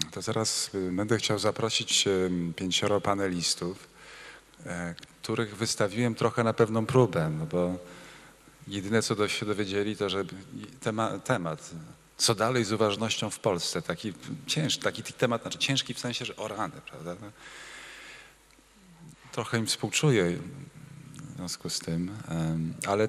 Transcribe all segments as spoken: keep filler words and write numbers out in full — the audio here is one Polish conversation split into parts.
To zaraz będę chciał zaprosić pięcioro panelistów, których wystawiłem trochę na pewną próbę, no bo jedyne co się dowiedzieli to, że temat, temat co dalej z uważnością w Polsce, taki ciężki, taki temat, znaczy ciężki w sensie, że o rany, prawda? No, trochę im współczuję w związku z tym, ale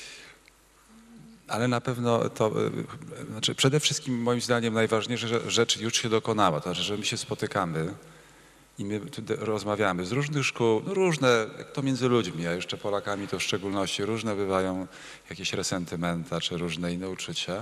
Ale na pewno to, znaczy przede wszystkim moim zdaniem najważniejsza rzecz już się dokonała, to znaczy, że my się spotykamy i my rozmawiamy z różnych szkół, no różne, jak to między ludźmi, a jeszcze Polakami to w szczególności, różne bywają jakieś resentymenta czy różne inne uczucia.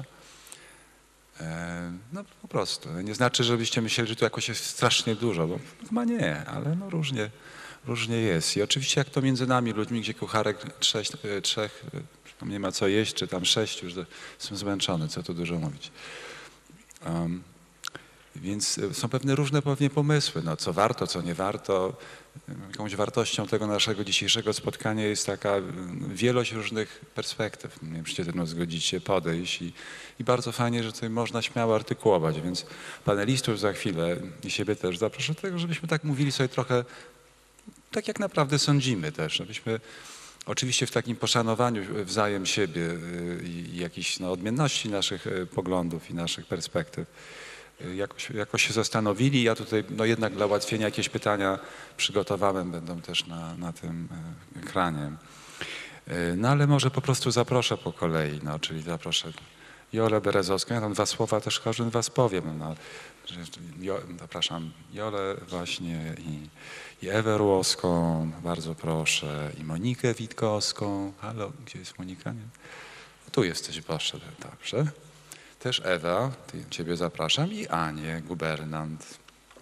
No po prostu. Nie znaczy, żebyście myśleli, że tu jakoś jest strasznie dużo, bo chyba nie, ale no różnie, różnie jest. I oczywiście jak to między nami ludźmi, gdzie kucharek trzech, trzech nie ma co jeść, czy tam sześć, już jestem zmęczony, co tu dużo mówić. Um, więc są pewne różne pewnie pomysły, no, co warto, co nie warto. Jakąś wartością tego naszego dzisiejszego spotkania jest taka wielość różnych perspektyw. Nie wiem, czy się ze mną zgodzicie, podejść i, i bardzo fajnie, że tutaj można śmiało artykułować, więc panelistów za chwilę i siebie też zaproszę do tego, żebyśmy tak mówili sobie trochę tak, jak naprawdę sądzimy też, żebyśmy oczywiście w takim poszanowaniu wzajem siebie i jakichś no, odmienności naszych poglądów i naszych perspektyw jakoś, jakoś się zastanowili. Ja tutaj no, jednak dla ułatwienia jakieś pytania przygotowałem, będą też na, na tym ekranie. No ale może po prostu zaproszę po kolei, no, czyli zaproszę Jolę Berezowską. Ja tam dwa słowa też każdy was powiem. No, że, jo, zapraszam Jolę właśnie i i Ewę Rłoską, bardzo proszę, i Monikę Witkowską. Halo, gdzie jest Monika? Nie? Tu jesteś, proszę, dobrze. Też Ewa, ty, ciebie zapraszam, i Anię Gubernant.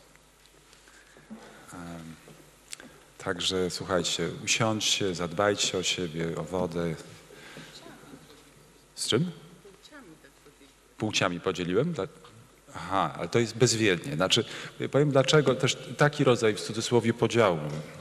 Um, także słuchajcie, usiądźcie, zadbajcie o siebie, o wodę. Z czym? Płciami podzieliłem? Aha, ale to jest bezwiednie. Znaczy, powiem dlaczego też taki rodzaj w cudzysłowie podziału.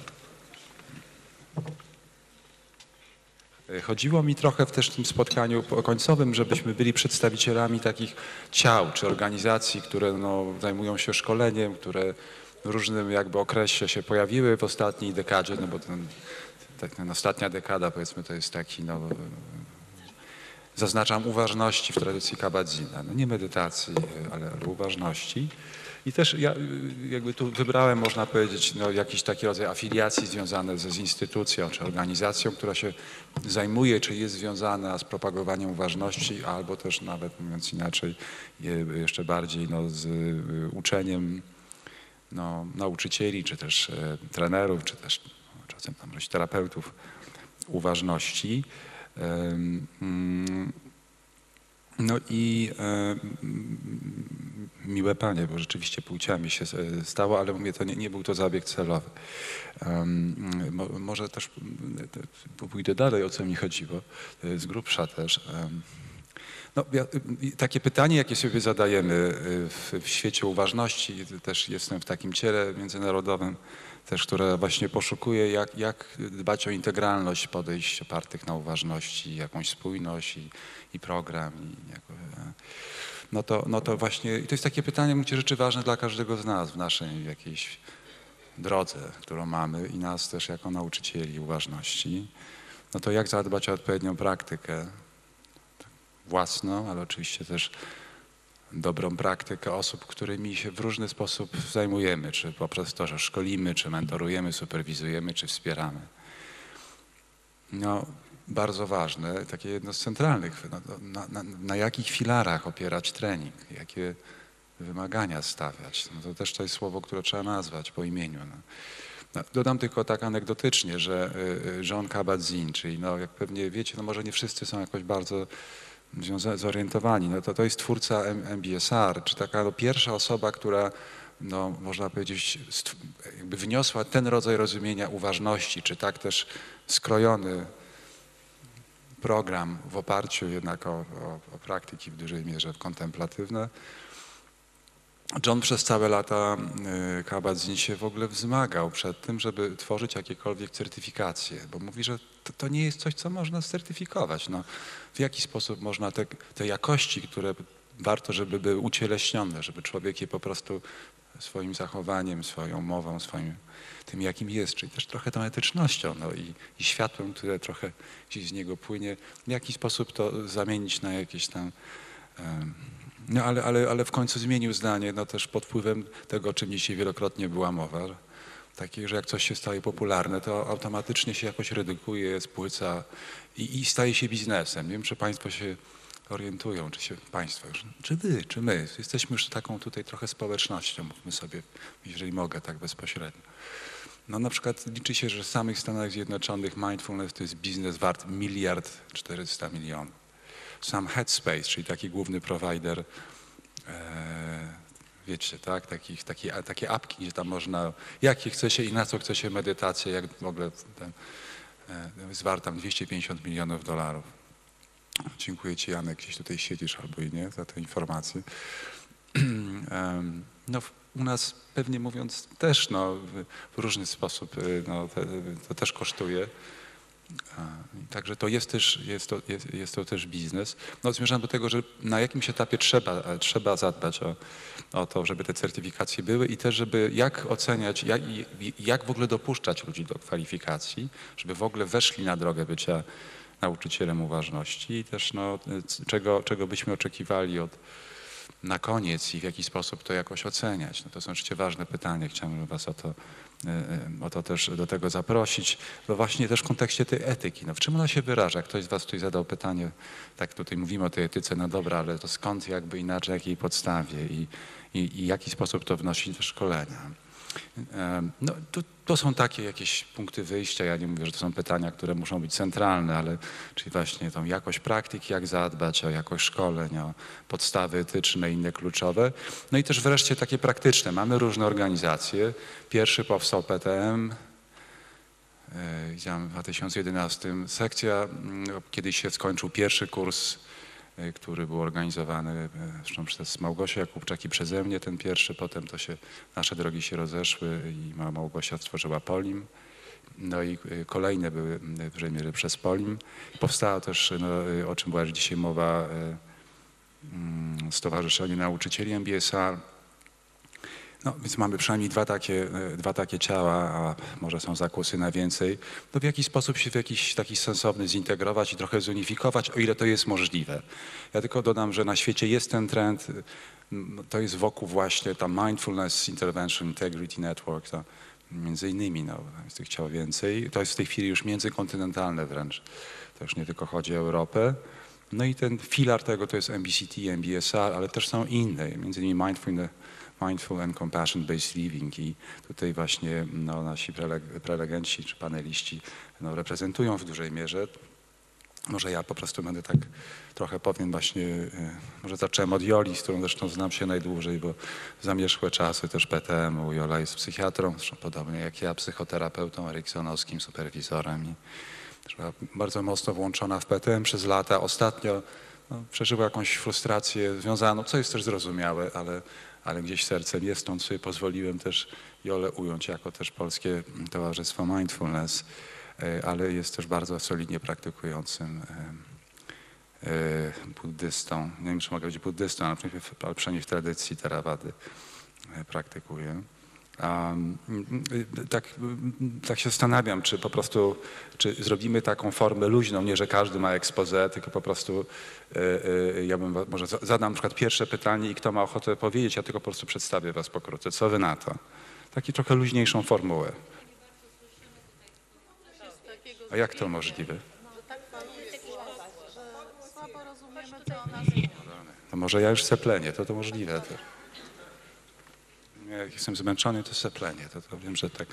Chodziło mi trochę w też tym spotkaniu końcowym, żebyśmy byli przedstawicielami takich ciał czy organizacji, które no, zajmują się szkoleniem, które w różnym jakby okresie się pojawiły w ostatniej dekadzie, no bo ten, ten ostatnia dekada powiedzmy to jest taki no, zaznaczam uważności w tradycji Kabat-Zina, no nie medytacji, ale uważności. I też ja jakby tu wybrałem, można powiedzieć, no jakiś taki rodzaj afiliacji związane z, z instytucją czy organizacją, która się zajmuje, czy jest związana z propagowaniem uważności, albo też nawet, mówiąc inaczej, jeszcze bardziej no, z uczeniem no, nauczycieli, czy też e, trenerów, czy też no, czasem tam terapeutów uważności. No i e, miłe panie, bo rzeczywiście płciami się stało, ale mówię, to nie, nie był to zabieg celowy. Um, mo, może też pójdę dalej, o co mi chodziło, z grubsza też. Um, no, ja, takie pytanie, jakie sobie zadajemy w, w świecie uważności, też jestem w takim ciele międzynarodowym, też, które właśnie poszukuje, jak, jak dbać o integralność podejść opartych na uważności, jakąś spójność i, i program. I jako, no, to, no to właśnie, i to jest takie pytanie, mówię, rzeczy ważne dla każdego z nas w naszej jakiejś drodze, którą mamy i nas też jako nauczycieli uważności. No to jak zadbać o odpowiednią praktykę własną, ale oczywiście też dobrą praktykę osób, którymi się w różny sposób zajmujemy, czy poprzez to, że szkolimy, czy mentorujemy, superwizujemy, czy wspieramy. No, bardzo ważne, takie jedno z centralnych, no, na, na, na jakich filarach opierać trening, jakie wymagania stawiać. No, to też to jest słowo, które trzeba nazwać po imieniu. No. No, dodam tylko tak anegdotycznie, że Jon Kabat-Zinn, czyli no, jak pewnie wiecie, no może nie wszyscy są jakoś bardzo zorientowani. No to, to jest twórca M B S R, czy taka no, pierwsza osoba, która, no, można powiedzieć, jakby wniosła ten rodzaj rozumienia uważności, czy tak też skrojony program w oparciu jednak o, o, o praktyki w dużej mierze kontemplatywne. John przez całe lata y, Kabat-Zinn się w ogóle wzmagał przed tym, żeby tworzyć jakiekolwiek certyfikacje, bo mówi, że to, to nie jest coś, co można certyfikować. No, w jaki sposób można te, te jakości, które warto, żeby były ucieleśnione, żeby człowiek je po prostu swoim zachowaniem, swoją mową, swoim tym, jakim jest, czyli też trochę tą etycznością no i, i światłem, które trochę gdzieś z niego płynie, w jaki sposób to zamienić na jakieś tam... Um, no ale, ale, ale w końcu zmienił zdanie, no też pod wpływem tego, o czym dzisiaj wielokrotnie była mowa, takiej, że jak coś się staje popularne, to automatycznie się jakoś redukuje, spłyca i, i staje się biznesem. Nie wiem, czy państwo się orientują, czy się państwo już, czy wy, czy my. Jesteśmy już taką tutaj trochę społecznością, mówmy sobie, jeżeli mogę tak bezpośrednio. No na przykład liczy się, że w samych Stanach Zjednoczonych mindfulness to jest biznes wart miliard czterysta milionów. Sam Headspace, czyli taki główny prowajder, e, wiecie, tak, takich, takie, takie apki, gdzie tam można, jakie chce się i na co chce się medytację, jak w ogóle ten, e, jest wart tam dwieście pięćdziesiąt milionów dolarów. Dziękuję ci, Janek, gdzieś tutaj siedzisz albo i nie, za tę informację. No, u nas pewnie mówiąc też no, w różny sposób no, to, to też kosztuje. Także to jest też, jest to, jest, jest to też biznes. No, zmierzam do tego, że na jakimś etapie trzeba, trzeba zadbać o, o to, żeby te certyfikacje były i też, żeby jak oceniać, jak, jak w ogóle dopuszczać ludzi do kwalifikacji, żeby w ogóle weszli na drogę bycia nauczycielem uważności i też no, czego, czego byśmy oczekiwali od na koniec i w jaki sposób to jakoś oceniać. No to są oczywiście ważne pytania. Chciałbym was o to, o to też do tego zaprosić, bo właśnie też w kontekście tej etyki. No w czym ona się wyraża? Ktoś z was tutaj zadał pytanie, tak tutaj mówimy o tej etyce, no dobra, ale to skąd jakby inaczej, jakiej podstawie i, i, i w jaki sposób to wnosić do szkolenia? No, to, to są takie jakieś punkty wyjścia. Ja nie mówię, że to są pytania, które muszą być centralne, ale czyli właśnie tą jakość praktyki, jak zadbać o jakość szkoleń, o podstawy etyczne i inne kluczowe. No i też wreszcie takie praktyczne. Mamy różne organizacje. Pierwszy powstał P T M, widziałem w dwa tysiące jedenastym. Sekcja, kiedyś się skończył pierwszy kurs, który był organizowany zresztą przez Małgosię Jakubczak i przeze mnie ten pierwszy, potem to się, nasze drogi się rozeszły i Małgosia stworzyła Polim. No i kolejne były w dużej mierze przez Polim. Powstało też, no, o czym była dzisiaj mowa, Stowarzyszenie Nauczycieli M B S R. No, więc mamy przynajmniej dwa takie, dwa takie ciała, a może są zakusy na więcej. No w jaki sposób się w jakiś taki sensowny zintegrować i trochę zunifikować, o ile to jest możliwe. Ja tylko dodam, że na świecie jest ten trend, to jest wokół właśnie ta Mindfulness Intervention Integrity Network, to między innymi, no, jest tych ciał więcej. To jest w tej chwili już międzykontynentalne wręcz. To już nie tylko chodzi o Europę. No i ten filar tego to jest M B C T, M B S R, ale też są inne, między innymi Mindfulness Mindful and Compassion-Based Living i tutaj właśnie no, nasi prelegenci czy paneliści no, reprezentują w dużej mierze. Może ja po prostu będę tak trochę powiem właśnie, może zacząłem od Joli, z którą zresztą znam się najdłużej, bo zamierzchłe czasy też P T M u. Jola jest psychiatrą, zresztą podobnie jak ja, psychoterapeutą eriksonowskim, superwizorem i była bardzo mocno włączona w P T M przez lata. Ostatnio no, przeżyła jakąś frustrację związaną, co jest też zrozumiałe, ale ale gdzieś sercem jest, stąd sobie pozwoliłem też Jolę ująć jako też Polskie Towarzystwo Mindfulness, ale jest też bardzo solidnie praktykującym buddystą. Nie wiem, czy mogę być buddystą, ale przynajmniej w tradycji Theravady praktykuje. Um, tak, tak się zastanawiam, czy po prostu, czy zrobimy taką formę luźną, nie, że każdy ma expose, tylko po prostu y, y, ja bym może zadam na przykład pierwsze pytanie i kto ma ochotę powiedzieć, ja tylko po prostu przedstawię was pokrótce. Co wy na to? Taki trochę luźniejszą formułę. A jak to możliwe? To może ja już seplenię, to to możliwe. To. Jak jestem zmęczony, to seplenię, to, to wiem, że tak.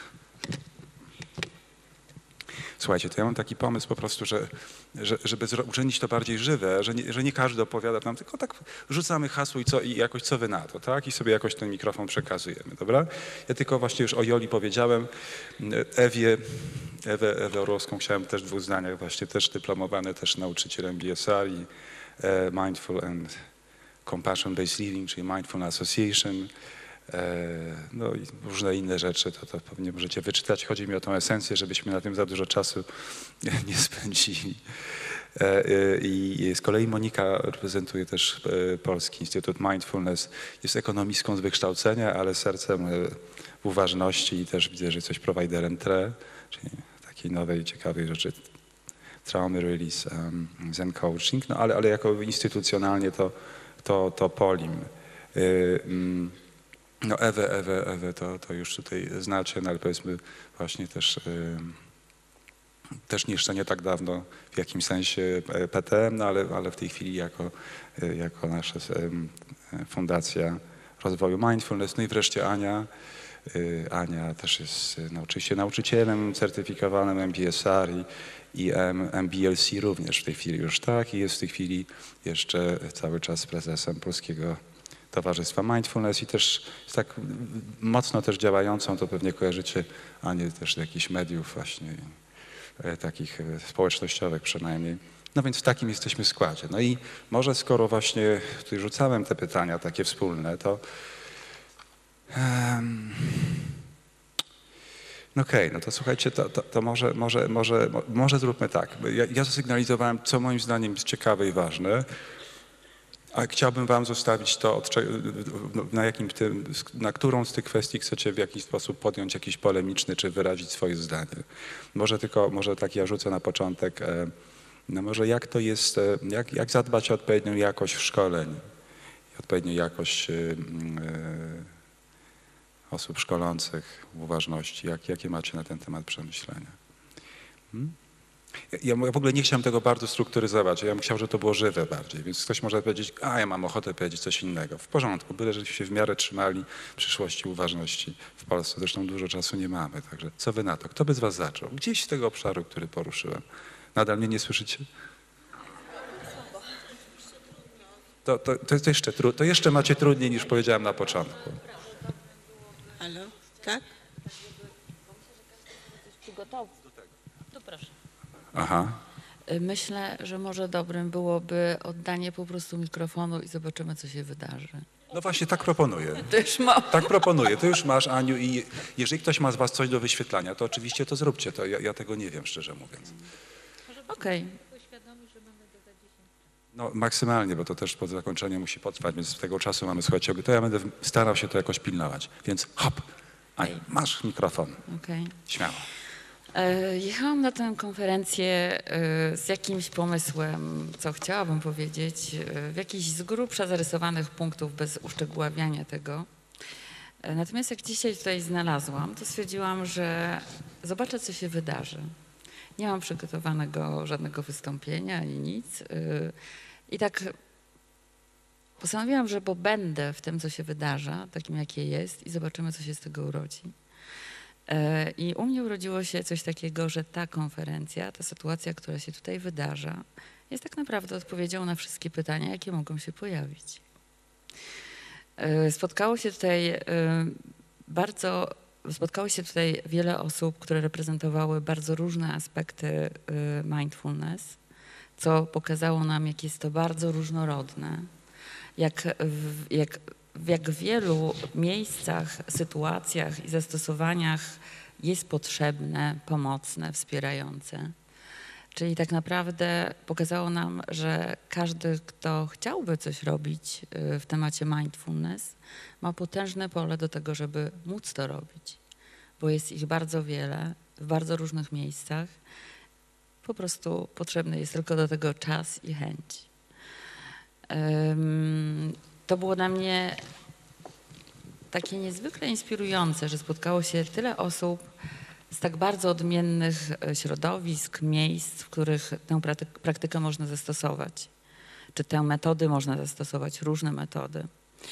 Słuchajcie, to ja mam taki pomysł po prostu, że, że żeby uczynić to bardziej żywe, że nie, że nie każdy opowiada nam, tylko tak rzucamy hasło i, co, i jakoś co wy na to, tak? I sobie jakoś ten mikrofon przekazujemy, dobra? Ja tylko właśnie już o Joli powiedziałem, Ewie, Ewę, Ewę Orłowską chciałem też w dwóch zdaniach, właśnie też dyplomowany, też nauczycielem B S R i e, Mindful and Compassion-Based Living, czyli Mindful Association, no i różne inne rzeczy, to, to pewnie możecie wyczytać. Chodzi mi o tą esencję, żebyśmy na tym za dużo czasu nie spędzili. I z kolei Monika reprezentuje też Polski Instytut Mindfulness. Jest ekonomistką z wykształcenia, ale sercem w uważności i też widzę, że jesteś prowajderem T R E, czyli takiej nowej, ciekawej rzeczy, Traumy Release, um, Zen Coaching, no ale, ale jako instytucjonalnie to, to, to Polim. No Ewę, Ewę, Ewę to, to już tutaj znacie, no ale powiedzmy właśnie też, też jeszcze nie tak dawno w jakimś sensie P T M, no ale, ale w tej chwili jako, jako nasza Fundacja Rozwoju Mindfulness. No i wreszcie Ania. Ania też jest no, oczywiście nauczycielem certyfikowanym M B S R i, i M B L C również w tej chwili już tak i jest w tej chwili jeszcze cały czas prezesem Polskiego Towarzystwa Mindfulness i też jest tak mocno też działającą, to pewnie kojarzycie Anię też z jakichś mediów właśnie takich społecznościowych przynajmniej. No więc w takim jesteśmy składzie. No i może skoro właśnie tutaj rzucałem te pytania takie wspólne, to um, no okej, okay, no to słuchajcie, to, to, to może, może, może, może zróbmy tak. Ja, ja zasygnalizowałem, co moim zdaniem jest ciekawe i ważne, a chciałbym wam zostawić to, na, jakim tym, na którą z tych kwestii chcecie w jakiś sposób podjąć jakiś polemiczny, czy wyrazić swoje zdanie. Może tylko, może tak ja rzucę na początek, no może jak to jest, jak, jak zadbać o odpowiednią jakość szkoleń, odpowiednią jakość yy, osób szkolących w uważności. Jak, jakie macie na ten temat przemyślenia? Hmm? Ja w ogóle nie chciałem tego bardzo strukturyzować. Ja bym chciał, żeby to było żywe bardziej. Więc ktoś może powiedzieć, a ja mam ochotę powiedzieć coś innego. W porządku, byle żebyśmy się w miarę trzymali przyszłości uważności w Polsce. Zresztą dużo czasu nie mamy. Także co wy na to? Kto by z was zaczął? Gdzieś z tego obszaru, który poruszyłem. Nadal mnie nie słyszycie? To, to, to, jest jeszcze, tru, to jeszcze macie trudniej niż powiedziałem na początku. Halo? Tak? To proszę. Aha. Myślę, że może dobrym byłoby oddanie po prostu mikrofonu i zobaczymy, co się wydarzy. No właśnie, tak proponuję. To już mam. Tak proponuję. To już masz, Aniu, i jeżeli ktoś ma z was coś do wyświetlania, to oczywiście to zróbcie. To ja, ja tego nie wiem, szczerze mówiąc. Okej. No maksymalnie, bo to też po zakończeniu musi potrwać, więc tego czasu mamy, słuchajcie, to ja będę starał się to jakoś pilnować. Więc hop, Aniu, masz mikrofon. Okej. Śmiało. E, Jechałam na tę konferencję e, z jakimś pomysłem, co chciałabym powiedzieć, e, w jakichś z grubsza zarysowanych punktów, bez uszczegóławiania tego. E, Natomiast jak dzisiaj tutaj znalazłam, to stwierdziłam, że zobaczę, co się wydarzy. Nie mam przygotowanego żadnego wystąpienia ani nic. E, I tak postanowiłam, że bo będę w tym, co się wydarza, takim jakie jest i zobaczymy, co się z tego urodzi. I u mnie urodziło się coś takiego, że ta konferencja, ta sytuacja, która się tutaj wydarza, jest tak naprawdę odpowiedzią na wszystkie pytania, jakie mogą się pojawić. Spotkało się tutaj bardzo, spotkało się tutaj wiele osób, które reprezentowały bardzo różne aspekty mindfulness, co pokazało nam, jak jest to bardzo różnorodne, jak, jak w jak wielu miejscach, sytuacjach i zastosowaniach jest potrzebne, pomocne, wspierające. Czyli tak naprawdę pokazało nam, że każdy, kto chciałby coś robić w temacie mindfulness, ma potężne pole do tego, żeby móc to robić, bo jest ich bardzo wiele, w bardzo różnych miejscach. Po prostu potrzebny jest tylko do tego czas i chęć. Um, To było dla mnie takie niezwykle inspirujące, że spotkało się tyle osób z tak bardzo odmiennych środowisk, miejsc, w których tę praktykę można zastosować. Czy tę metody można zastosować, różne metody.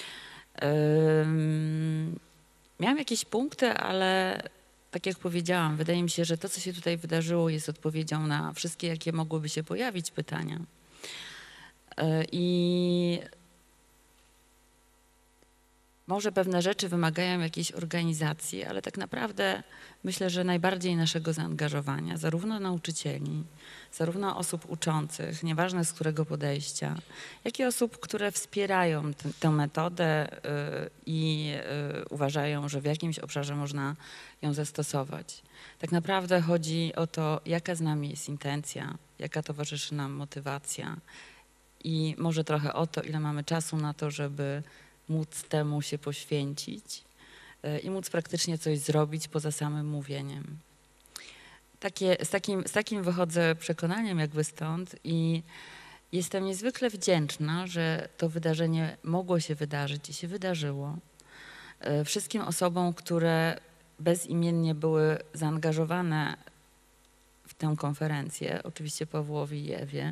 Um, miałam jakieś punkty, ale tak jak powiedziałam, wydaje mi się, że to, co się tutaj wydarzyło, jest odpowiedzią na wszystkie, jakie mogłyby się pojawić pytania. I może pewne rzeczy wymagają jakiejś organizacji, ale tak naprawdę myślę, że najbardziej naszego zaangażowania, zarówno nauczycieli, zarówno osób uczących, nieważne z którego podejścia, jak i osób, które wspierają tę- tę metodę y, i y, uważają, że w jakimś obszarze można ją zastosować. Tak naprawdę chodzi o to, jaka z nami jest intencja, jaka towarzyszy nam motywacja i może trochę o to, ile mamy czasu na to, żeby móc temu się poświęcić y, i móc praktycznie coś zrobić poza samym mówieniem. Takie, z, takim, z takim wychodzę przekonaniem jakby stąd i jestem niezwykle wdzięczna, że to wydarzenie mogło się wydarzyć i się wydarzyło. Y, Wszystkim osobom, które bezimiennie były zaangażowane w tę konferencję, oczywiście Pawłowi i Ewie,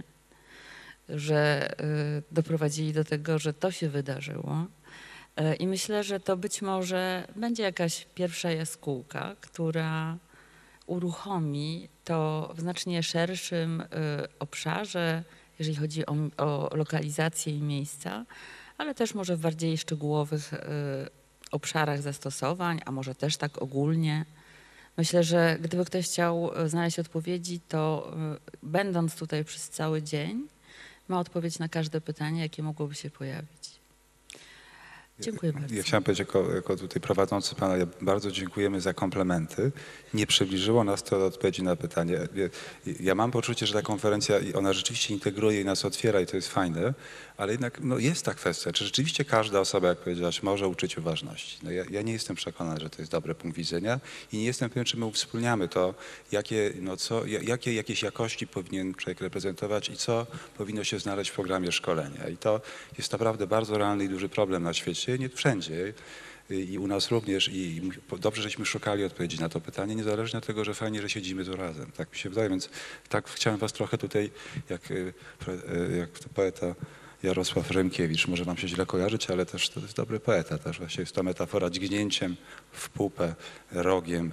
że y, doprowadzili do tego, że to się wydarzyło. Y, I myślę, że to być może będzie jakaś pierwsza jaskółka, która uruchomi to w znacznie szerszym y, obszarze, jeżeli chodzi o, o lokalizację i miejsca, ale też może w bardziej szczegółowych y, obszarach zastosowań, a może też tak ogólnie. Myślę, że gdyby ktoś chciał znaleźć odpowiedzi, to y, będąc tutaj przez cały dzień, ma odpowiedź na każde pytanie, jakie mogłoby się pojawić. Dziękuję bardzo. Ja chciałem powiedzieć, jako, jako tutaj prowadzący pana, ja bardzo dziękujemy za komplementy. Nie przybliżyło nas to do odpowiedzi na pytanie. Ja, ja mam poczucie, że ta konferencja, ona rzeczywiście integruje i nas otwiera i to jest fajne, ale jednak no, jest ta kwestia, czy rzeczywiście każda osoba, jak powiedziałaś, może uczyć uważności. No, ja, ja nie jestem przekonany, że to jest dobry punkt widzenia i nie jestem pewien, czy my uwspólniamy to, jakie, no, co, jakie jakieś jakości powinien człowiek reprezentować i co powinno się znaleźć w programie szkolenia. I to jest naprawdę bardzo realny i duży problem na świecie, nie wszędzie. I u nas również i dobrze, żeśmy szukali odpowiedzi na to pytanie, niezależnie od tego, że fajnie, że siedzimy tu razem. Tak mi się wydaje, więc tak chciałem was trochę tutaj, jak, jak to poeta Jarosław Remkiewicz, może wam się źle kojarzyć, ale też to jest dobry poeta, też właśnie jest to metafora dźgnięciem w pupę, rogiem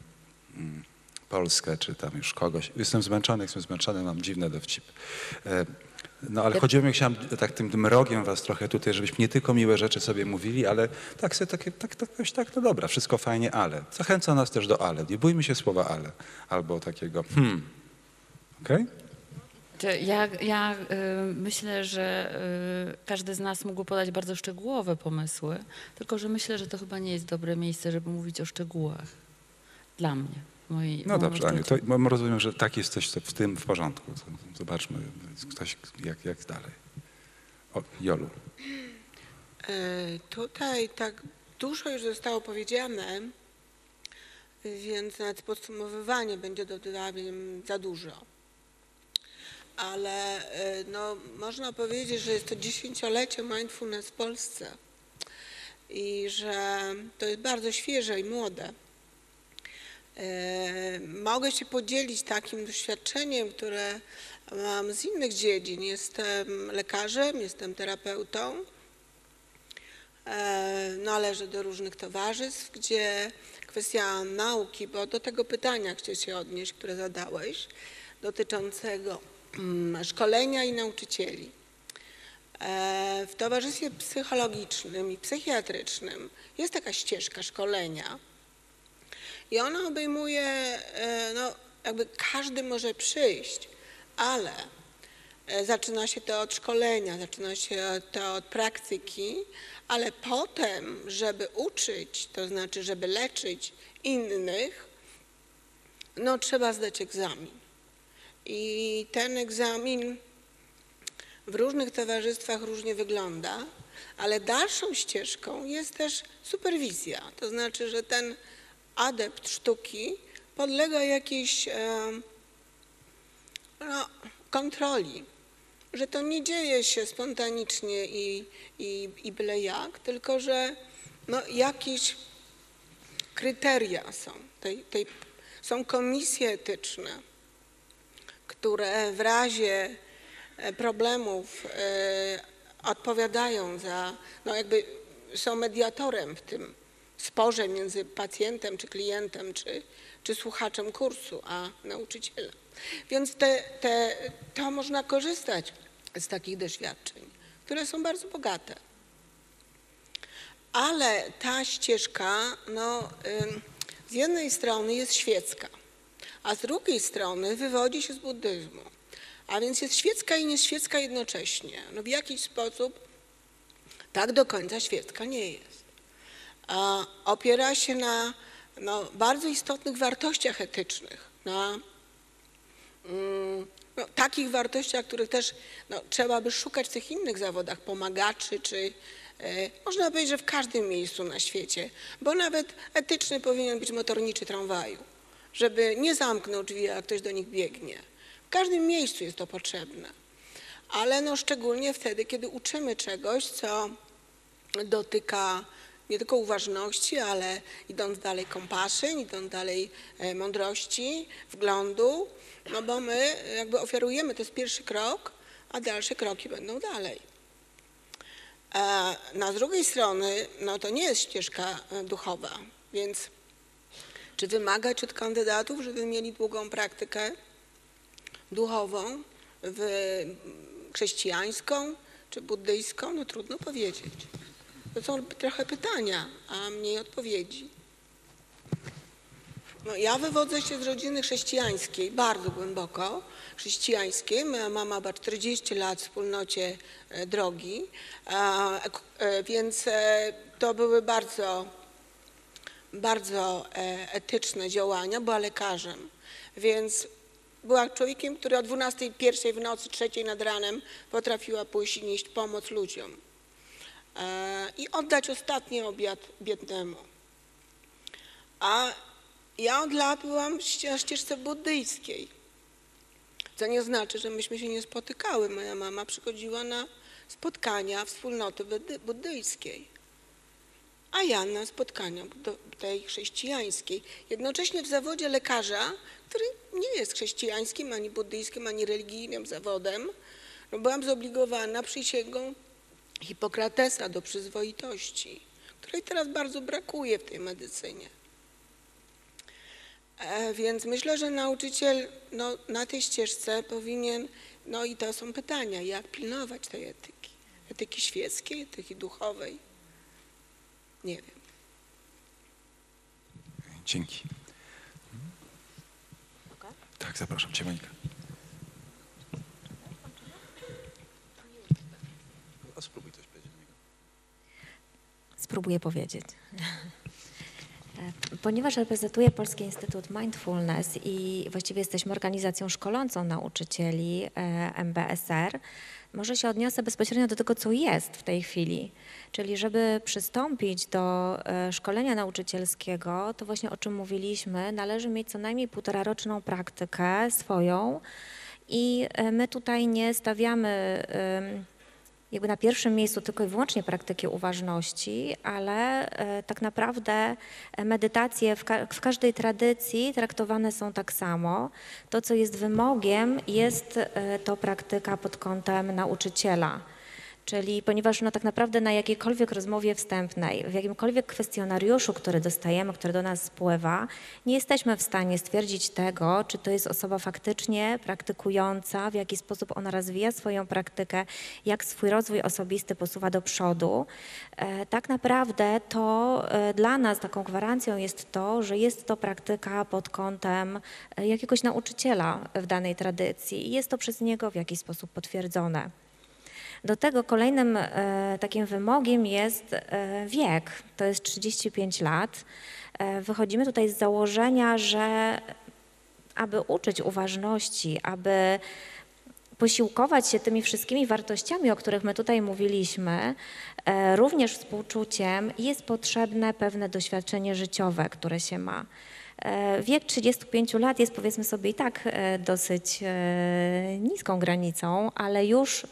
Polskę, czy tam już kogoś. Jestem zmęczony, jestem zmęczony, mam dziwne dowcipy. No ale chodziło mi, chciałem tak tym, tym rogiem was trochę tutaj, żebyśmy nie tylko miłe rzeczy sobie mówili, ale tak sobie takie, tak, tak, tak, tak, no dobra, wszystko fajnie, ale. Zachęca nas też do ale. Nie bójmy się słowa ale. Albo takiego hmm. Okej? Okay? Ja, ja y, myślę, że y, każdy z nas mógł podać bardzo szczegółowe pomysły, tylko że myślę, że to chyba nie jest dobre miejsce, żeby mówić o szczegółach. Dla mnie. Moi, No dobrze, Aniu, to rozumiem, że tak jesteś w tym w porządku. Zobaczmy, ktoś jak, jak dalej. O, Jolu. E, tutaj tak dużo już zostało powiedziane, więc nawet podsumowywanie będzie dodawiem za dużo. Ale e, no, można powiedzieć, że jest to dziesięciolecie mindfulness w Polsce i że to jest bardzo świeże i młode. Mogę się podzielić takim doświadczeniem, które mam z innych dziedzin. Jestem lekarzem, jestem terapeutą, należę do różnych towarzystw, gdzie kwestia nauki, bo do tego pytania chcę się odnieść, które zadałeś, dotyczącego szkolenia i nauczycieli. W towarzystwie psychologicznym i psychiatrycznym jest taka ścieżka szkolenia, i ona obejmuje, no jakby każdy może przyjść, ale zaczyna się to od szkolenia, zaczyna się to od praktyki, ale potem, żeby uczyć, to znaczy, żeby leczyć innych, no trzeba zdać egzamin. I ten egzamin w różnych towarzystwach różnie wygląda, ale dalszą ścieżką jest też superwizja, to znaczy, że ten adept sztuki podlega jakiejś no, kontroli, że to nie dzieje się spontanicznie i, i, i byle jak, tylko że no, jakieś kryteria są. Tej, tej, są komisje etyczne, które w razie problemów e, odpowiadają za, no jakby są mediatorem w tym sporze między pacjentem, czy klientem, czy, czy słuchaczem kursu, a nauczycielem. Więc te, te, to można korzystać z takich doświadczeń, które są bardzo bogate. ale ta ścieżka no, z jednej strony jest świecka, a z drugiej strony wywodzi się z buddyzmu. A więc jest świecka i nieświecka jednocześnie. No w jakiś sposób tak do końca świecka nie jest. A opiera się na no, bardzo istotnych wartościach etycznych, na mm, no, takich wartościach, których też no, trzeba by szukać w tych innych zawodach pomagaczy, czy e, można powiedzieć, że w każdym miejscu na świecie, bo nawet etyczny powinien być motorniczy tramwaju, żeby nie zamknął drzwi, jak ktoś do nich biegnie. W każdym miejscu jest to potrzebne, ale no, szczególnie wtedy, kiedy uczymy czegoś, co dotyka nie tylko uważności, ale idąc dalej kompaszyn, idąc dalej mądrości, wglądu, no bo my jakby ofiarujemy, to jest pierwszy krok, a dalsze kroki będą dalej. No, z drugiej strony, no to nie jest ścieżka duchowa, więc czy wymagać od kandydatów, żeby mieli długą praktykę duchową, w chrześcijańską czy buddyjską? No trudno powiedzieć. To są trochę pytania, a mniej odpowiedzi. No, ja wywodzę się z rodziny chrześcijańskiej, bardzo głęboko chrześcijańskiej. Moja mama ma czterdzieści lat w wspólnocie drogi, więc to były bardzo, bardzo etyczne działania. Była lekarzem, więc była człowiekiem, który o dwunastej, pierwszej w nocy, trzeciej nad ranem potrafiła pójść i nieść pomoc ludziom i oddać ostatni obiad biednemu. A ja od lat byłam na ścieżce buddyjskiej, co nie znaczy, że myśmy się nie spotykały. Moja mama przychodziła na spotkania wspólnoty buddyjskiej, a ja na spotkania tej chrześcijańskiej. Jednocześnie w zawodzie lekarza, który nie jest chrześcijańskim, ani buddyjskim, ani religijnym zawodem, no byłam zobligowana przysięgą Hipokratesa do przyzwoitości, której teraz bardzo brakuje w tej medycynie. E, więc myślę, że nauczyciel no, na tej ścieżce powinien, no i to są pytania, jak pilnować tej etyki, etyki świeckiej, etyki duchowej. Nie wiem. Dzięki. Tak, zapraszam Cię, Monika. A spróbuj coś powiedzieć do niego. Spróbuję powiedzieć. Ponieważ reprezentuję Polski Instytut Mindfulness i właściwie jesteśmy organizacją szkolącą nauczycieli M B S R, może się odniosę bezpośrednio do tego, co jest w tej chwili. Czyli żeby przystąpić do szkolenia nauczycielskiego, to właśnie o czym mówiliśmy, należy mieć co najmniej półtoraroczną praktykę swoją i my tutaj nie stawiamy jakby na pierwszym miejscu tylko i wyłącznie praktyki uważności, ale tak naprawdę medytacje w, ka w każdej tradycji traktowane są tak samo. To, co jest wymogiem, jest to praktyka pod kątem nauczyciela. Czyli ponieważ no, tak naprawdę na jakiejkolwiek rozmowie wstępnej, w jakimkolwiek kwestionariuszu, który dostajemy, który do nas spływa, nie jesteśmy w stanie stwierdzić tego, czy to jest osoba faktycznie praktykująca, w jaki sposób ona rozwija swoją praktykę, jak swój rozwój osobisty posuwa do przodu. E, tak naprawdę to e, dla nas taką gwarancją jest to, że jest to praktyka pod kątem e, jakiegoś nauczyciela w danej tradycji i jest to przez niego w jakiś sposób potwierdzone. Do tego kolejnym e, takim wymogiem jest e, wiek, to jest trzydzieści pięć lat. E, wychodzimy tutaj z założenia, że aby uczyć uważności, aby posiłkować się tymi wszystkimi wartościami, o których my tutaj mówiliśmy, e, również współczuciem, jest potrzebne pewne doświadczenie życiowe, które się ma. Wiek trzydziestu pięciu lat jest, powiedzmy sobie, i tak dosyć niską granicą, ale już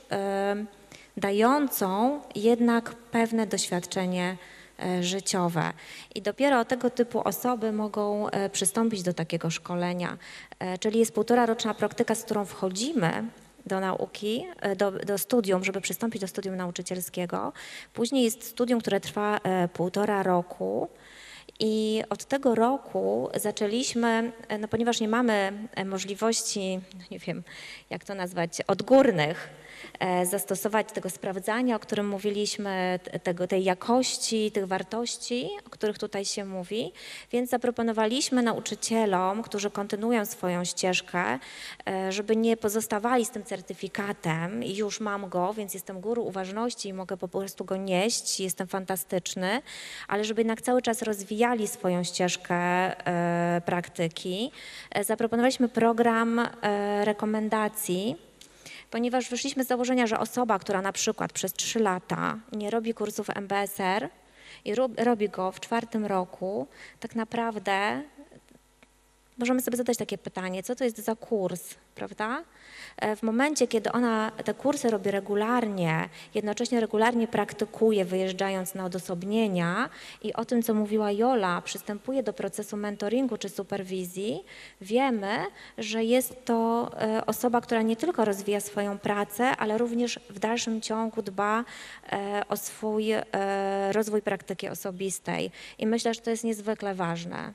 dającą jednak pewne doświadczenie życiowe. I dopiero tego typu osoby mogą przystąpić do takiego szkolenia. Czyli jest półtora roczna praktyka, z którą wchodzimy do nauki, do, do studium, żeby przystąpić do studium nauczycielskiego. Później jest studium, które trwa półtora roku. I od tego roku zaczęliśmy, no ponieważ nie mamy możliwości, nie wiem jak to nazwać, odgórnych e, zastosować tego sprawdzania, o którym mówiliśmy, tego, tej jakości, tych wartości, o których tutaj się mówi. Więc zaproponowaliśmy nauczycielom, którzy kontynuują swoją ścieżkę, e, żeby nie pozostawali z tym certyfikatem i już mam go, więc jestem guru uważności i mogę po prostu go nieść, jestem fantastyczny, ale żeby jednak cały czas rozwijali swoją ścieżkę e, praktyki. E, zaproponowaliśmy program e, rekomendacji, ponieważ wyszliśmy z założenia, że osoba, która na przykład przez trzy lata nie robi kursów M B S R i rob, robi go w czwartym roku, tak naprawdę możemy sobie zadać takie pytanie, co to jest za kurs, prawda? W momencie, kiedy ona te kursy robi regularnie, jednocześnie regularnie praktykuje, wyjeżdżając na odosobnienia i o tym, co mówiła Jola, przystępuje do procesu mentoringu czy superwizji, wiemy, że jest to osoba, która nie tylko rozwija swoją pracę, ale również w dalszym ciągu dba o swój rozwój praktyki osobistej. I myślę, że to jest niezwykle ważne.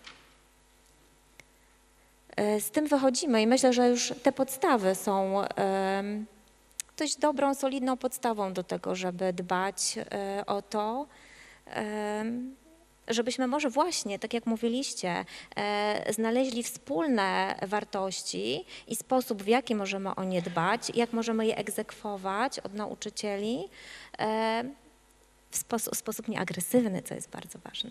Z tym wychodzimy i myślę, że już te podstawy są dość dobrą, solidną podstawą do tego, żeby dbać o to, żebyśmy może właśnie, tak jak mówiliście, znaleźli wspólne wartości i sposób, w jaki możemy o nie dbać, jak możemy je egzekwować od nauczycieli w sposób, w sposób nieagresywny, co jest bardzo ważne,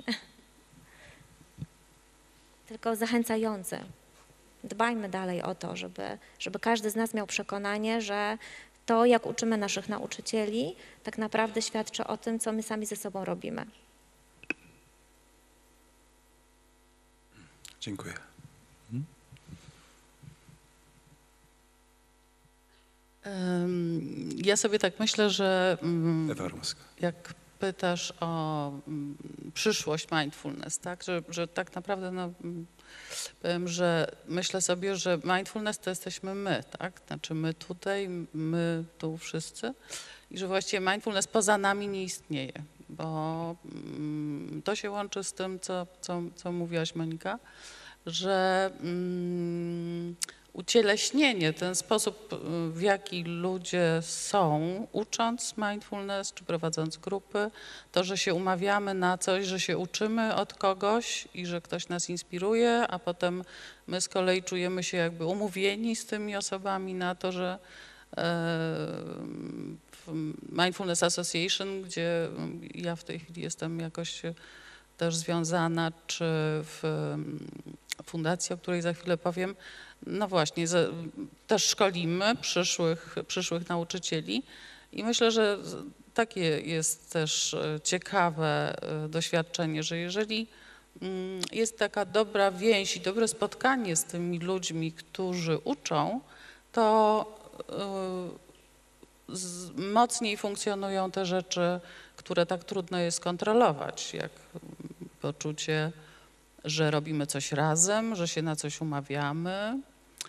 tylko zachęcający. Dbajmy dalej o to, żeby, żeby każdy z nas miał przekonanie, że to, jak uczymy naszych nauczycieli, tak naprawdę świadczy o tym, co my sami ze sobą robimy. Dziękuję. Hmm? Ja sobie tak myślę, że Ewa Rumska. Jak pytasz o przyszłość mindfulness, tak? Że, że tak naprawdę no, powiem, że myślę sobie, że mindfulness to jesteśmy my, tak? Znaczy my tutaj, my tu wszyscy i że właściwie mindfulness poza nami nie istnieje, bo mm, to się łączy z tym, co, co, co mówiłaś, Monika, że mm, ucieleśnienie, ten sposób, w jaki ludzie są, ucząc mindfulness czy prowadząc grupy, to, że się umawiamy na coś, że się uczymy od kogoś i że ktoś nas inspiruje, a potem my z kolei czujemy się jakby umówieni z tymi osobami na to, że w Mindfulness Association, gdzie ja w tej chwili jestem jakoś też związana, czy w fundacji, o której za chwilę powiem, no właśnie, też szkolimy przyszłych, przyszłych nauczycieli i myślę, że takie jest też ciekawe doświadczenie, że jeżeli jest taka dobra więź i dobre spotkanie z tymi ludźmi, którzy uczą, to mocniej funkcjonują te rzeczy, które tak trudno jest kontrolować, jak poczucie, że robimy coś razem, że się na coś umawiamy,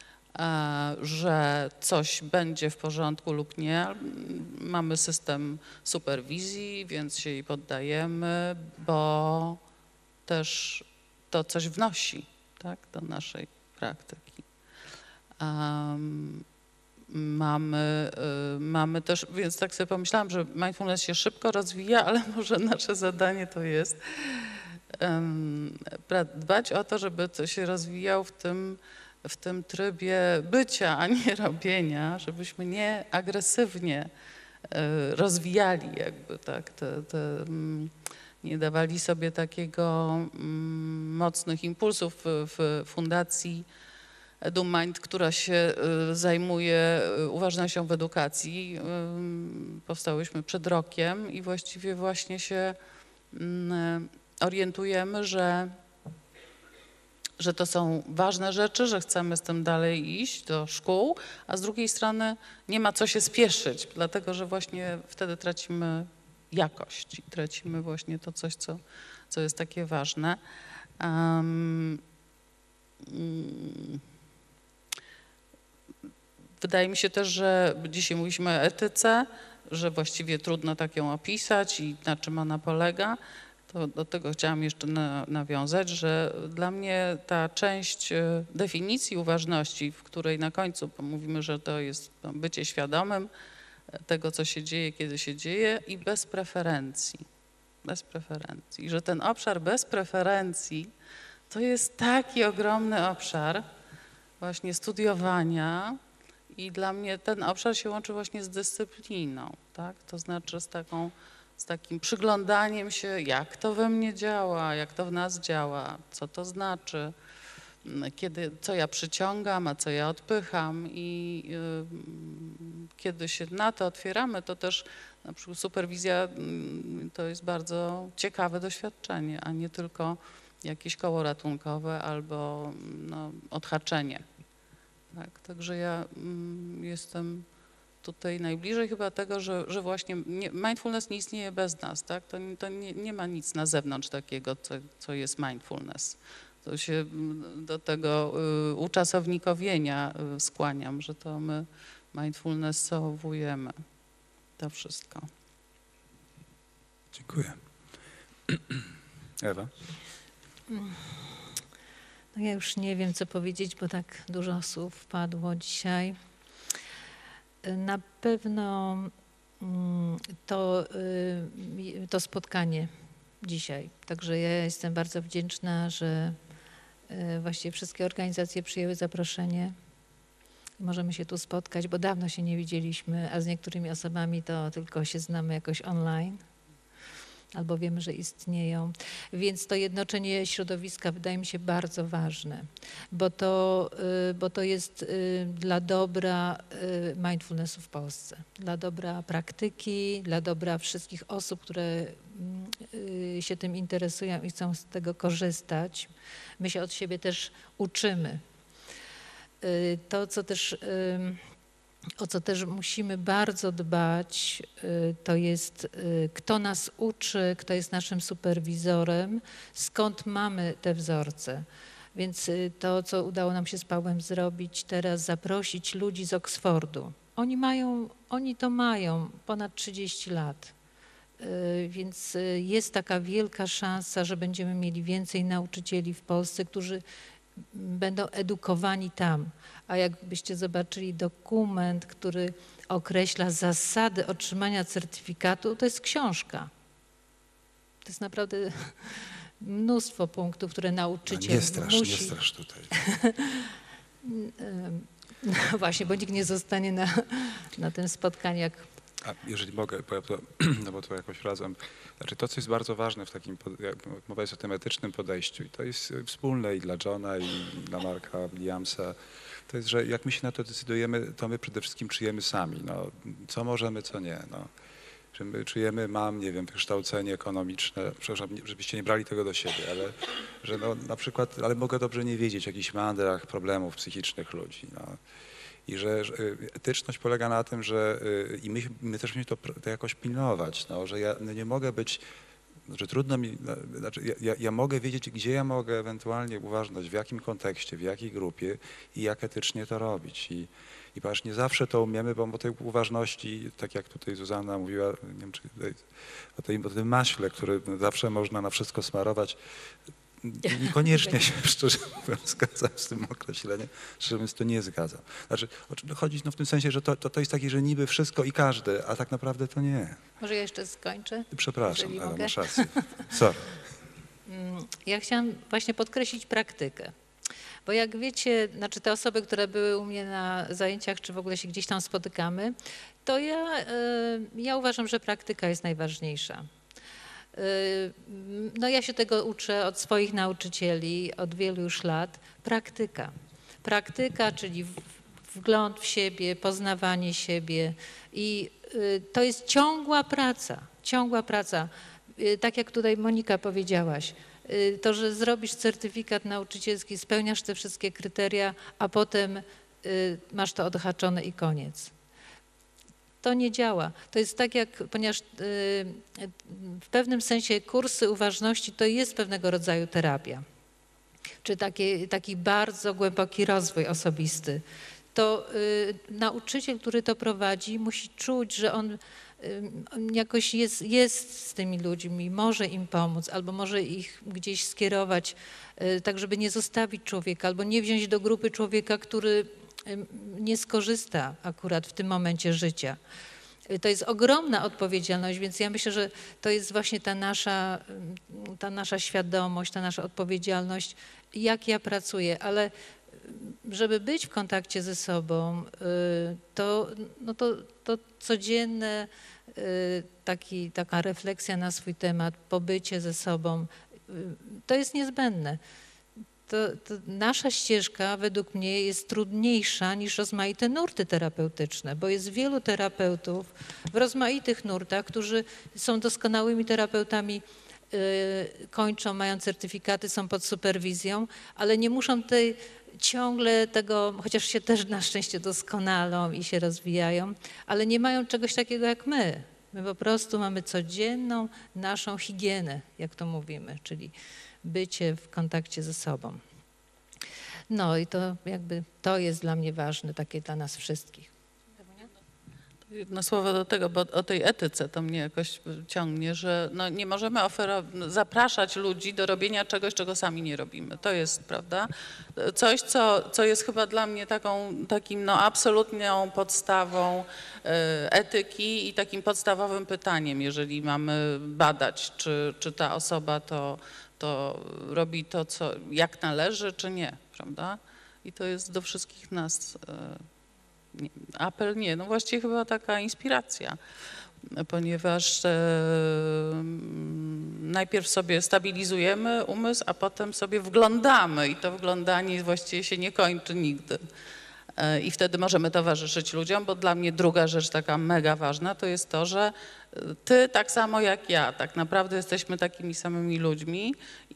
że coś będzie w porządku lub nie. Mamy system superwizji, więc się jej poddajemy, bo też to coś wnosi, tak, do naszej praktyki. Um, mamy, y, mamy też, więc tak sobie pomyślałam, że mindfulness się szybko rozwija, ale może nasze zadanie to jest um, dbać o to, żeby to się rozwijał w tym, w tym trybie bycia, a nie robienia, żebyśmy nie agresywnie y, rozwijali jakby tak, te, te, um, nie dawali sobie takiego um, mocnych impulsów w, w fundacji EduMind, która się y, zajmuje y, uważnością w edukacji. Y, powstałyśmy przed rokiem i właściwie właśnie się y, orientujemy, że, że to są ważne rzeczy, że chcemy z tym dalej iść do szkół, a z drugiej strony nie ma co się spieszyć, dlatego że właśnie wtedy tracimy jakość i tracimy właśnie to coś, co, co jest takie ważne. Um, mm, Wydaje mi się też, że dzisiaj mówiliśmy o etyce, że właściwie trudno tak ją opisać i na czym ona polega. To do tego chciałam jeszcze na, nawiązać, że dla mnie ta część e, definicji uważności, w której na końcu mówimy, że to jest bycie świadomym tego, co się dzieje, kiedy się dzieje i bez preferencji. Bez preferencji. I że ten obszar bez preferencji to jest taki ogromny obszar właśnie studiowania i dla mnie ten obszar się łączy właśnie z dyscypliną, tak? To znaczy z taką z takim przyglądaniem się, jak to we mnie działa, jak to w nas działa, co to znaczy, kiedy, co ja przyciągam, a co ja odpycham i y, kiedy się na to otwieramy, to też na przykład superwizja y, to jest bardzo ciekawe doświadczenie, a nie tylko jakieś koło ratunkowe albo no, odhaczenie. Tak? Także ja y, jestem tutaj najbliżej chyba tego, że, że właśnie nie, mindfulness nie istnieje bez nas, tak? To, to nie, nie ma nic na zewnątrz takiego, co, co jest mindfulness. To się do tego y, uczasownikownienia y, skłaniam, że to my mindfulnessowujemy to wszystko. Dziękuję. Ewa? No ja już nie wiem, co powiedzieć, bo tak dużo słów padło dzisiaj. Na pewno to, to spotkanie dzisiaj. Także ja jestem bardzo wdzięczna, że właściwie wszystkie organizacje przyjęły zaproszenie. Możemy się tu spotkać, bo dawno się nie widzieliśmy, a z niektórymi osobami to tylko się znamy jakoś online. Albo wiemy, że istnieją. Więc to jednoczenie środowiska wydaje mi się bardzo ważne, bo to, bo to jest dla dobra mindfulnessu w Polsce, dla dobra praktyki, dla dobra wszystkich osób, które się tym interesują i chcą z tego korzystać. My się od siebie też uczymy. To, co też... O co też musimy bardzo dbać, to jest kto nas uczy, kto jest naszym superwizorem, skąd mamy te wzorce. Więc to, co udało nam się z Pawłem zrobić teraz, zaprosić ludzi z Oksfordu. Oni mają, oni to mają ponad trzydzieści lat. Więc jest taka wielka szansa, że będziemy mieli więcej nauczycieli w Polsce, którzy będą edukowani tam. A jakbyście zobaczyli dokument, który określa zasady otrzymania certyfikatu, to jest książka. To jest naprawdę mnóstwo punktów, które nauczyciel no nie strasz, musi... nie strasz tutaj. No właśnie, bo nikt nie zostanie na, na tym spotkaniu, jak... A jeżeli mogę, bo ja to, no bo to jakoś razem, znaczy to, co jest bardzo ważne w takim, jak mowa jest o tym etycznym podejściu i to jest wspólne i dla Johna, i dla Marka Williamsa, to jest, że jak my się na to decydujemy, to my przede wszystkim czujemy sami, no, co możemy, co nie, no. Że my czujemy, mam, nie wiem, wykształcenie ekonomiczne, przepraszam, żebyście nie brali tego do siebie, ale że no, na przykład, ale mogę dobrze nie wiedzieć o jakichś mandrach, problemów psychicznych ludzi, no. I że, że etyczność polega na tym, że i my, my też musimy to, to jakoś pilnować, no, że ja no nie mogę być, że trudno mi, znaczy ja, ja mogę wiedzieć, gdzie ja mogę ewentualnie uważność, w jakim kontekście, w jakiej grupie i jak etycznie to robić. I, i ponieważ nie zawsze to umiemy, bo o tej uważności, tak jak tutaj Zuzanna mówiła, nie wiem, czy o, tej, o tym maśle, który zawsze można na wszystko smarować, niekoniecznie się, szczerze mówiąc, zgadzam z tym określeniem, szczerze mówiąc, to nie zgadzam. Znaczy, chodzi no w tym sensie, że to, to, to jest takie, że niby wszystko i każdy, a tak naprawdę to nie. Może ja jeszcze skończę? Przepraszam, jeżeli ale mogę. masz rację. Sorry. Ja chciałam właśnie podkreślić praktykę. Bo jak wiecie, znaczy te osoby, które były u mnie na zajęciach, czy w ogóle się gdzieś tam spotykamy, to ja, ja uważam, że praktyka jest najważniejsza. No ja się tego uczę od swoich nauczycieli, od wielu już lat. Praktyka. Praktyka, czyli wgląd w siebie, poznawanie siebie i to jest ciągła praca, ciągła praca. Tak jak tutaj Monika powiedziałaś, to, że zrobisz certyfikat nauczycielski, spełniasz te wszystkie kryteria, a potem masz to odhaczone i koniec. To nie działa. To jest tak jak, ponieważ w pewnym sensie kursy uważności to jest pewnego rodzaju terapia. Czy taki, taki bardzo głęboki rozwój osobisty. to y, nauczyciel, który to prowadzi, musi czuć, że on y, jakoś jest, jest z tymi ludźmi, może im pomóc, albo może ich gdzieś skierować, y, tak żeby nie zostawić człowieka, albo nie wziąć do grupy człowieka, który y, nie skorzysta akurat w tym momencie życia. To jest ogromna odpowiedzialność, więc ja myślę, że to jest właśnie ta nasza, ta nasza świadomość, ta nasza odpowiedzialność, jak ja pracuję, ale żeby być w kontakcie ze sobą, to, no to, to codzienne taki, taka refleksja na swój temat, pobycie ze sobą, to jest niezbędne. To, to nasza ścieżka według mnie jest trudniejsza niż rozmaite nurty terapeutyczne, bo jest wielu terapeutów w rozmaitych nurtach, którzy są doskonałymi terapeutami, yy, kończą, mają certyfikaty, są pod superwizją, ale nie muszą tej, ciągle tego, chociaż się też na szczęście doskonalą i się rozwijają, ale nie mają czegoś takiego jak my. My po prostu mamy codzienną naszą higienę, jak to mówimy, czyli bycie w kontakcie ze sobą. No i to jakby to jest dla mnie ważne, takie dla nas wszystkich. Jedno słowo do tego, bo o tej etyce to mnie jakoś ciągnie, że no nie możemy oferować, zapraszać ludzi do robienia czegoś, czego sami nie robimy. To jest, prawda? Coś, co, co jest chyba dla mnie taką, takim no absolutną podstawą etyki i takim podstawowym pytaniem, jeżeli mamy badać, czy, czy ta osoba to to robi to, co jak należy, czy nie, prawda? I to jest do wszystkich nas nie, apel, nie, no właściwie chyba taka inspiracja, ponieważ e, najpierw sobie stabilizujemy umysł, a potem sobie wglądamy i to wglądanie właściwie się nie kończy nigdy. E, I wtedy możemy towarzyszyć ludziom, bo dla mnie druga rzecz taka mega ważna to jest to, że ty tak samo jak ja, tak naprawdę jesteśmy takimi samymi ludźmi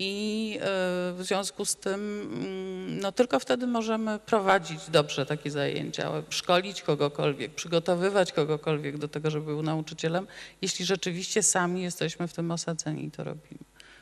i w związku z tym no tylko wtedy możemy prowadzić dobrze takie zajęcia, szkolić kogokolwiek, przygotowywać kogokolwiek do tego, żeby był nauczycielem, jeśli rzeczywiście sami jesteśmy w tym osadzeni i to robimy.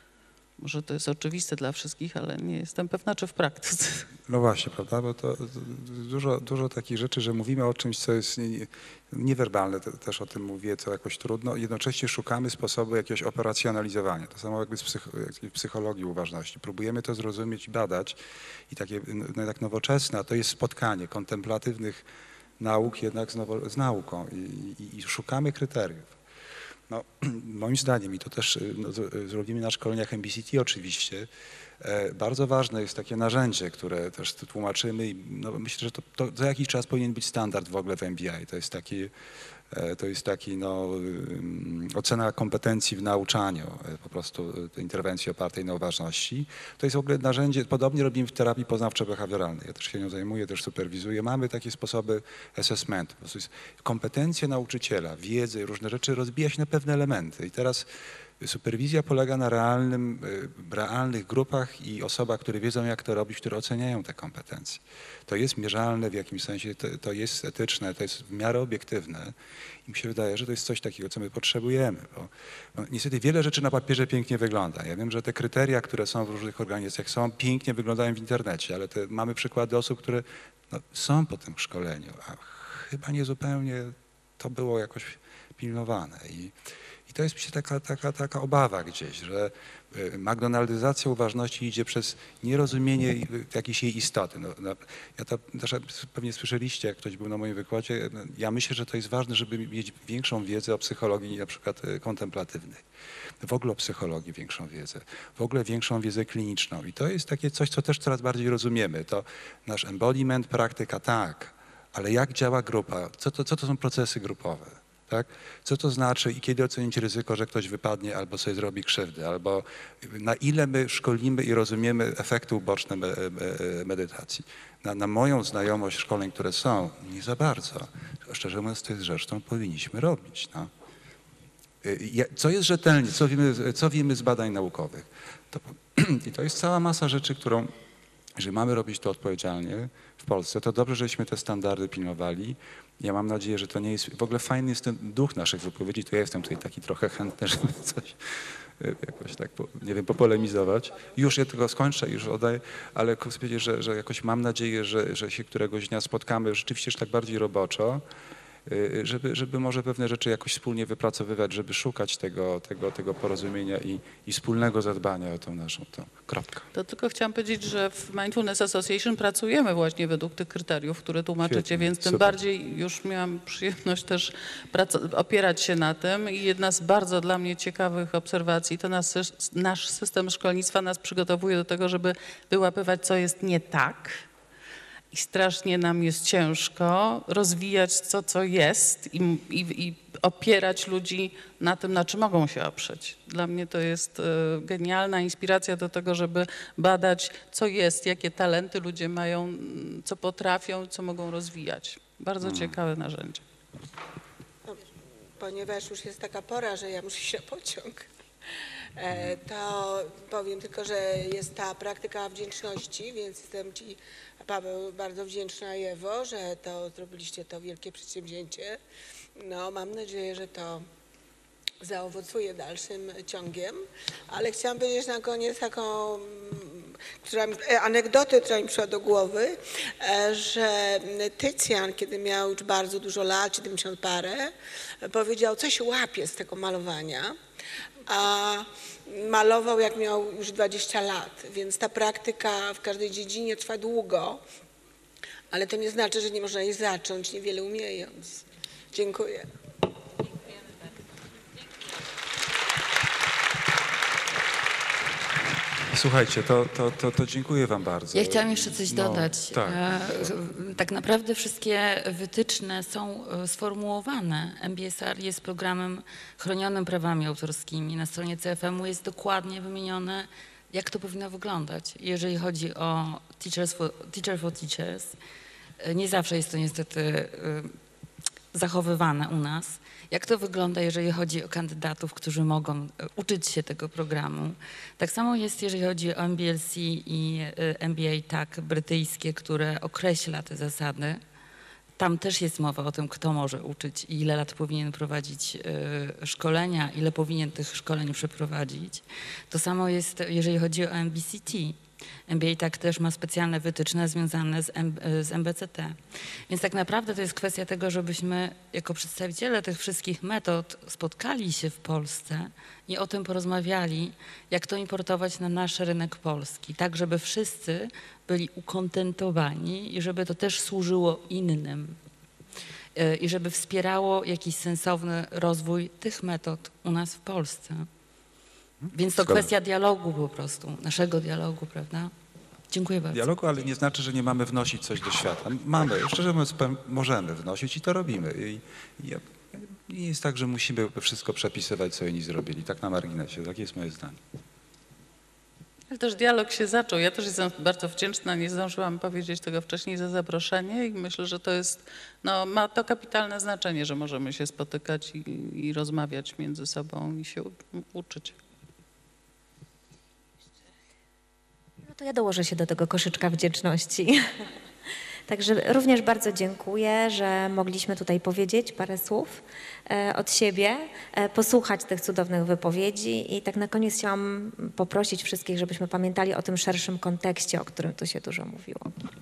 Może to jest oczywiste dla wszystkich, ale nie jestem pewna, czy w praktyce. No właśnie, prawda, bo to dużo, dużo takich rzeczy, że mówimy o czymś, co jest nie, niewerbalne, też o tym mówię, co jakoś trudno, jednocześnie szukamy sposobu jakiegoś operacjonalizowania. To samo jakby z psych, jak psychologii uważności. Próbujemy to zrozumieć i badać i takie no, tak nowoczesne, a to jest spotkanie kontemplatywnych nauk jednak z, nowo, z nauką i, i, i szukamy kryteriów. No, moim zdaniem, i to też no, zrobimy na szkoleniach M B C T oczywiście, e, bardzo ważne jest takie narzędzie, które też tłumaczymy i no, myślę, że to, to za jakiś czas powinien być standard w ogóle w M B I. To jest taki, e, to jest taki no, um, ocena kompetencji w nauczaniu, e, po prostu e, interwencji opartej na uważności. To jest w ogóle narzędzie, podobnie robimy w terapii poznawczo-behawioralnej. Ja też się nią zajmuję, też superwizuję. Mamy takie sposoby assessmentu. Po prostu jest kompetencje nauczyciela, wiedzy, różne rzeczy rozbija się na pewne elementy. I teraz superwizja polega na realnym, realnych grupach i osobach, które wiedzą, jak to robić, które oceniają te kompetencje. To jest mierzalne w jakimś sensie, to, to jest etyczne, to jest w miarę obiektywne. I mi się wydaje, że to jest coś takiego, co my potrzebujemy. Bo, bo niestety wiele rzeczy na papierze pięknie wygląda. Ja wiem, że te kryteria, które są w różnych organizacjach, są pięknie wyglądają w internecie, ale te, mamy przykłady osób, które no, są po tym szkoleniu, a chyba nie zupełnie to było jakoś pilnowane. I, I to jest mi się taka, taka, taka obawa gdzieś, że McDonaldyzacja uważności idzie przez nierozumienie jakiejś jej istoty. No, no, ja to też pewnie słyszeliście, jak ktoś był na moim wykładzie, ja myślę, że to jest ważne, żeby mieć większą wiedzę o psychologii na przykład kontemplatywnej. W ogóle o psychologii większą wiedzę, w ogóle większą wiedzę kliniczną. I to jest takie coś, co też coraz bardziej rozumiemy. To nasz embodiment, praktyka, tak, ale jak działa grupa, co to, co to są procesy grupowe? Tak? Co to znaczy i kiedy ocenić ryzyko, że ktoś wypadnie albo sobie zrobi krzywdę, albo na ile my szkolimy i rozumiemy efekty uboczne medytacji. Na, na moją znajomość szkoleń, które są, nie za bardzo. Szczerze mówiąc, to jest rzecz, którą powinniśmy robić. No. Co jest rzetelnie, co wiemy, co wiemy z badań naukowych? To, i to jest cała masa rzeczy, którą, jeżeli mamy robić to odpowiedzialnie w Polsce, to dobrze, żeśmy te standardy pilnowali. Ja mam nadzieję, że to nie jest... W ogóle fajny jest ten duch naszych wypowiedzi, to ja jestem tutaj taki trochę chętny, żeby coś jakoś tak, po, nie wiem, popolemizować. Już ja tylko skończę i już oddaję, ale chcę powiedzieć, że, że jakoś mam nadzieję, że, że się któregoś dnia spotkamy rzeczywiście już tak bardziej roboczo, żeby, żeby może pewne rzeczy jakoś wspólnie wypracowywać, żeby szukać tego, tego, tego porozumienia i, i wspólnego zadbania o tą naszą tą kropkę. To tylko chciałam powiedzieć, że w Mindfulness Association pracujemy właśnie według tych kryteriów, które tłumaczycie, Świetnie, więc tym super. bardziej już miałam przyjemność też prac- opierać się na tym i jedna z bardzo dla mnie ciekawych obserwacji to nasz, nasz system szkolnictwa nas przygotowuje do tego, żeby wyłapywać, co jest nie tak. I strasznie nam jest ciężko rozwijać to, co jest i, i, i opierać ludzi na tym, na czym mogą się oprzeć. Dla mnie to jest y, genialna inspiracja do tego, żeby badać, co jest, jakie talenty ludzie mają, co potrafią, co mogą rozwijać. Bardzo hmm. ciekawe narzędzie. No, ponieważ już jest taka pora, że ja muszę się na pociąg, to powiem tylko, że jest ta praktyka wdzięczności, więc jestem Ci, Paweł, bardzo wdzięczna, Ewo, że to zrobiliście to wielkie przedsięwzięcie. No, mam nadzieję, że to zaowocuje dalszym ciągiem, ale chciałam powiedzieć na koniec taką która, anegdotę, która mi przyszła do głowy, że Tycjan, kiedy miał już bardzo dużo lat, siedemdziesiąt parę, powiedział, co się łapie z tego malowania, a malował jak miał już dwadzieścia lat, więc ta praktyka w każdej dziedzinie trwa długo, ale to nie znaczy, że nie można jej zacząć, niewiele umiejąc. Dziękuję. Słuchajcie, to, to, to, to dziękuję wam bardzo. Ja chciałam jeszcze coś no, dodać. Tak. E, tak naprawdę wszystkie wytyczne są sformułowane. M B S R jest programem chronionym prawami autorskimi. Na stronie C F M u jest dokładnie wymienione, jak to powinno wyglądać. Jeżeli chodzi o Teachers for, Teacher for Teachers, nie zawsze jest to niestety zachowywane u nas. Jak to wygląda, jeżeli chodzi o kandydatów, którzy mogą uczyć się tego programu? Tak samo jest, jeżeli chodzi o M B L C i M B A T A C brytyjskie, które określa te zasady. Tam też jest mowa o tym, kto może uczyć i ile lat powinien prowadzić szkolenia, ile powinien tych szkoleń przeprowadzić. To samo jest, jeżeli chodzi o M B C T. M B A T A C też ma specjalne wytyczne związane z, M z M B C T. Więc tak naprawdę to jest kwestia tego, żebyśmy jako przedstawiciele tych wszystkich metod spotkali się w Polsce i o tym porozmawiali, jak to importować na nasz rynek polski, tak żeby wszyscy byli ukontentowani i żeby to też służyło innym i żeby wspierało jakiś sensowny rozwój tych metod u nas w Polsce. Więc to Zgoda. kwestia dialogu po prostu, naszego dialogu, prawda? Dziękuję bardzo. Dialogu, ale nie znaczy, że nie mamy wnosić coś do świata. Mamy, szczerze mówiąc, możemy wnosić i to robimy. I, i nie jest tak, że musimy wszystko przepisywać, co inni zrobili. Tak na marginesie, takie jest moje zdanie. Ale też dialog się zaczął. Ja też jestem bardzo wdzięczna, nie zdążyłam powiedzieć tego wcześniej, za zaproszenie i myślę, że to jest, no, ma to kapitalne znaczenie, że możemy się spotykać i, i rozmawiać między sobą i się u, uczyć. No to ja dołożę się do tego koszyczka wdzięczności. Także również bardzo dziękuję, że mogliśmy tutaj powiedzieć parę słów od siebie, posłuchać tych cudownych wypowiedzi i tak na koniec chciałam poprosić wszystkich, żebyśmy pamiętali o tym szerszym kontekście, o którym tu się dużo mówiło.